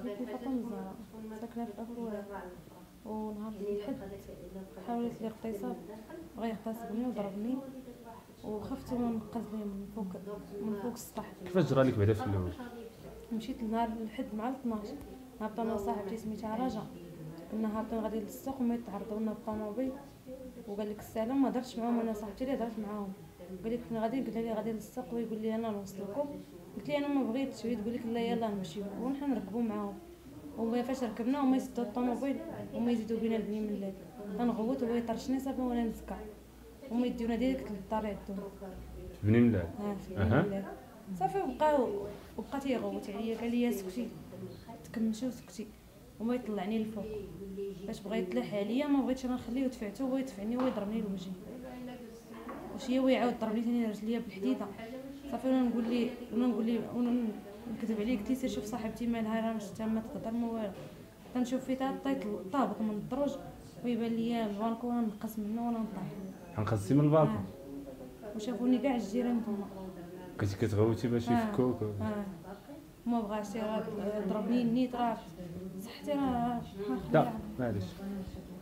سميتني فاطمه الزهراء، ساكنه في افروان. ونهار الحد حاولت لي اغتصاب، بغا يغتصبني وضربني وخفت ونقز لي من فوق السطح. كيفاش جرى لك بعدا في الاول؟ مشيت لنهار الحد مع 12 هبطت انا وصاحبتي سميتها رجا، كنا هابطين غادي للسوق وما يتعرضوا لنا بالطوموبيل وقال لك السلام. ما درتش معاهم، انا صاحبتي اللي هضرت معاهم. قال لك حنا غادي، قلت لي غادي للسوق ويقول لي انا نوصلكم. قلت لي انا ما بغيتش، وهي تقول لك لا يلا نمشيو ونحن نركبوا معاهم. وما فاش ركبنا هما يسدوا الطوموبيل وما يزيدوا بينا البني من الليل، كنغوت وهو يطرشني صافي وانا نسكر، هما يديونا ديريكت للدار يعدونا بني ملال. ها صافي. وبقى تيغوت عليا، قال لي سكتي تكمشي وسكتي وما يطلعني الفوق. باش بغا يتلاح عليا ما بغيتش انا نخليه، ودفعته هو يدفعني ويضربني لوجهي وشي هو يعاود ضربني ثاني رجليا بالحديده. صافي وانا نقول لي نكذب عليه، قلت لي سير شوف صاحبتي مالها، راه مش تما تهضر ما والو. كنشوف فيه طابق من الدروج ويبان ليا البانكو ونقص منه وانا نطيح. غنقصتي من البالكون؟ وشافوني كاع الجيران تما. كنتي كتغوتي باش يفكوك؟ ما بغاش، راه ضربني النيت، راه صحتي راه لا معليش.